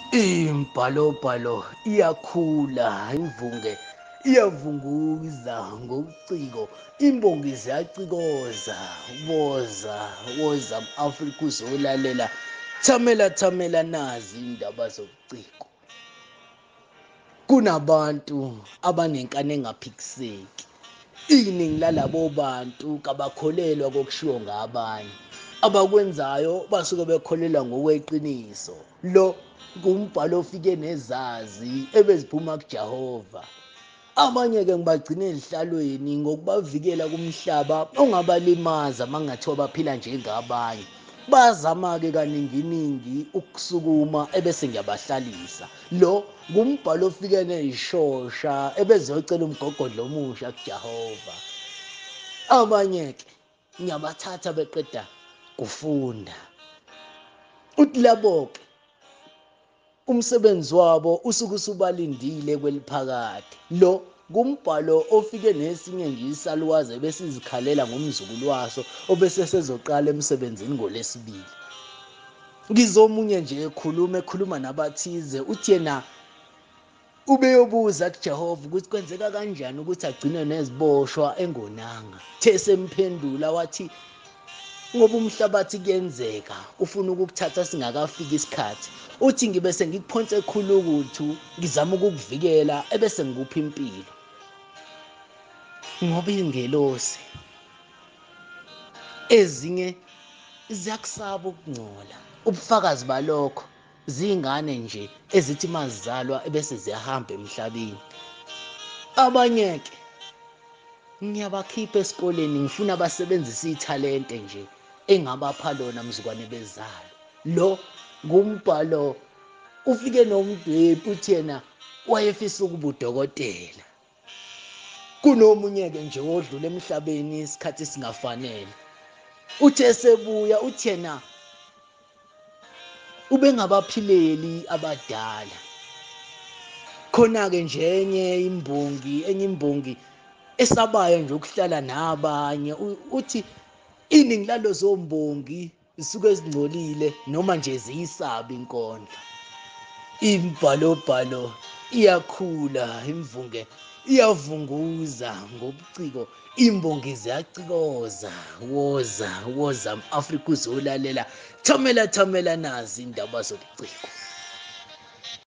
Imbhalobhalo iyakhula, imvunge iyavunguza ngobuciko, imbongi ziyacikoza. Woza Afrika uzolalela, thamela nazi indaba zobuciko. Kunabantu abanenkani engaphikiseki. Iningi lalabo bantu kabakholelwa kokushiwo ngabanye. Abakwenzayo basuke bekholelwa ngokweqiniso. Lo ngumbhalo ofike nezazi ebeziphuma kuJehova. Abanye-ke ngibagcina ezihlalweni ngokubavikela kumhlaba ongabalimaza mangathiwa baphila njengabanye. Bazama-ke kaninginingi ukusukuma ebese ngiyabahlalisa. Lo ngumbhalo ofike nezishosha ebeziyocela umgogodlo omusha kuJehova. Abanye-ke ngiyabathatha beqeda kufunda. Uthi labo-ke umsebenzi wabo usuke usubalindile kweliphakade. Lo ngumbhalo ofike nesinye nje isalukazi ebesizikhalela ngomzukulu waso obese sezoqala emsebenzini ngoLesibili. Ngizomunye nje ekhuluma nabathize, uthi yena ubeyobuza kuJehova ukuthi kwenzeka kanjani ukuthi agcine neziboshwa engonanga. Thesemphendula wathi ngoba umhlabathi kuyenzeka ufuna ukukuthatha singakafiki isikhathi. Uthi ngibe sengikuphonse ekhulukuthu ngizama ukukuvikela ebese ngikupha impilo. Ngoba ingelosi ezinye ziyakusaba ukungcola. Ubufakazi balokho zingane nje ezithi mazizalwa ebese ziyahamba emhlabeni. Abanye-ke ngiyabakhipha esikoleni ngifuna basebenzise ithalente nje engabapha lona mzukwane bezalo. Lo ngumbhalo ufike nomdwebi uthi yena wayefisa ukuba udokotela. Kunomunye-ke nje wodlula emhlabeni isikhathi singafanele. Uthe esebuya uthi yena ubengabaphileli abadala. Khona-ke nje enye imbongi esabayo nje ukuhlala nabanye. Uthi iningi lalo zombongi zisuke zingcolile noma nje ziyisaba inkondlo. Imbhalobhalo iyakhula, imvunge iyavunguza ngobuciko, imbongi ziyacikoza. Woza Afrika uzolalela, thamela nazi indaba zobuciko.